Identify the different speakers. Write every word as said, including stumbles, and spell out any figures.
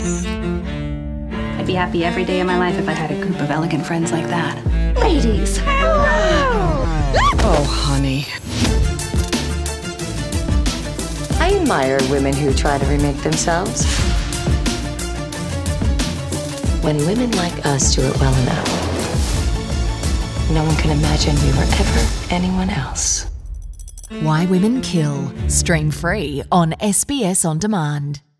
Speaker 1: I'd be happy every day of my life if I had a group of elegant friends like that. Ladies!
Speaker 2: Oh, honey.
Speaker 3: I admire women who try to remake themselves. When women like us do it well enough, no one can imagine we were ever anyone else.
Speaker 4: Why Women Kill. Stream free on S B S On Demand.